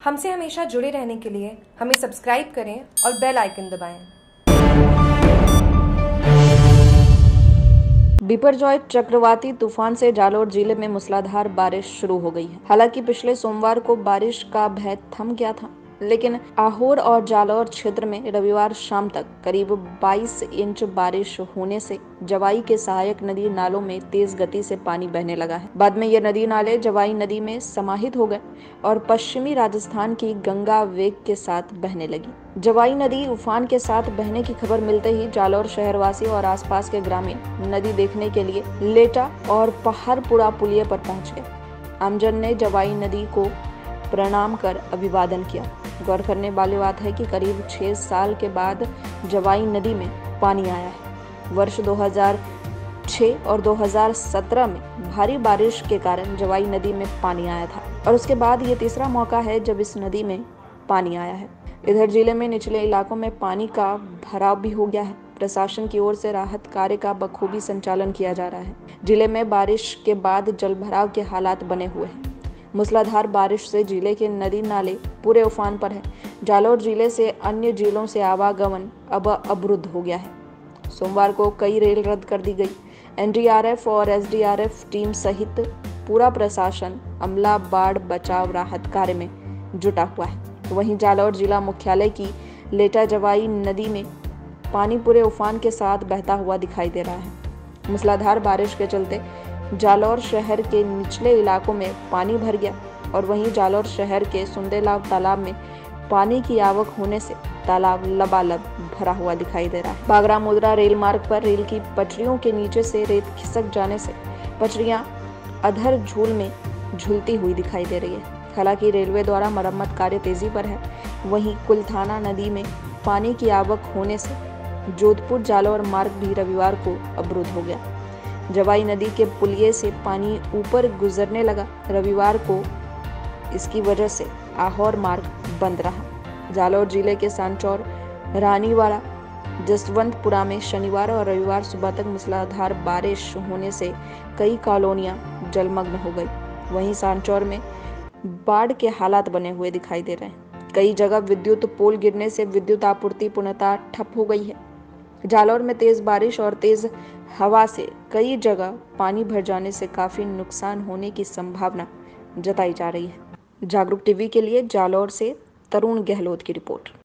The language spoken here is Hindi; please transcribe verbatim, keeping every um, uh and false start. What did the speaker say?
हमसे हमेशा जुड़े रहने के लिए हमें सब्सक्राइब करें और बेल आइकन दबाएं। बिपरजॉय चक्रवाती तूफान से जालौर जिले में मूसलाधार बारिश शुरू हो गई है। हालांकि पिछले सोमवार को बारिश का भय थम गया था, लेकिन आहोर और जालौर क्षेत्र में रविवार शाम तक करीब बाईस इंच बारिश होने से जवाई के सहायक नदी नालों में तेज गति से पानी बहने लगा है। बाद में ये नदी नाले जवाई नदी में समाहित हो गए और पश्चिमी राजस्थान की गंगा वेग के साथ बहने लगी। जवाई नदी उफान के साथ बहने की खबर मिलते ही जालौर शहरवासी और आसपास के ग्रामीण नदी देखने के लिए लेटा और पहाड़पुरा पुलिया पर पहुंच गए। आमजन ने जवाई नदी को प्रणाम कर अभिवादन किया। गौर करने वाली बात है कि करीब छह साल के बाद जवाई नदी में पानी आया है। वर्ष दो हज़ार छह और दो हज़ार सत्रह में भारी बारिश के कारण जवाई नदी में पानी आया था और उसके बाद ये तीसरा मौका है जब इस नदी में पानी आया है। इधर जिले में निचले इलाकों में पानी का भराव भी हो गया है। प्रशासन की ओर से राहत कार्य का बखूबी संचालन किया जा रहा है। जिले में बारिश के बाद जल भराव के हालात बने हुए हैं। मूसलाधार बारिश से जिले के नदी नाले पूरे उफान पर है। जालौर जिले से अन्य जिलों से आवागमन अब अवरुद्ध हो गया है। सोमवार को कई रेल रद्द कर दी गई। एन डी आर एफ और S D R F team सहित पूरा प्रशासन अमला बाढ़ बचाव राहत कार्य में जुटा हुआ है। वहीं जालौर जिला मुख्यालय की लेटा जवाई नदी में पानी पूरे उफान के साथ बहता हुआ दिखाई दे रहा है। मूसलाधार बारिश के चलते जालौर शहर के निचले इलाकों में पानी भर गया और वहीं जालौर शहर के सुंदेलाव तालाब में पानी की आवक होने से तालाब लबालब भरा हुआ दिखाई दे रहा है। बागरा मुद्रा रेल मार्ग पर रेल की पटरियों के नीचे से रेत खिसक जाने से पटरियां अधर झूल में झूलती हुई दिखाई दे रही है। हालांकि रेलवे द्वारा मरम्मत कार्य तेजी पर है। वहीं कुलथाना नदी में पानी की आवक होने से जोधपुर जालौर मार्ग भी रविवार को अवरुद्ध हो गया। जवाई नदी के पुलिये से पानी ऊपर गुजरने लगा। रविवार को इसकी वजह से आहोर मार्ग बंद रहा। जालौर जिले के सांचौर, रानीवाड़ा, जसवंतपुरा में शनिवार और रविवार सुबह तक मूसलाधार बारिश होने से कई कॉलोनियां जलमग्न हो गई। वहीं सांचौर में बाढ़ के हालात बने हुए दिखाई दे रहे हैं। कई जगह विद्युत पोल गिरने से विद्युत आपूर्ति पूर्णतः ठप हो गई है। जालौर में तेज बारिश और तेज हवा से कई जगह पानी भर जाने से काफी नुकसान होने की संभावना जताई जा रही है। जागरूक टीवी के लिए जालौर से तरुण गहलोत की रिपोर्ट।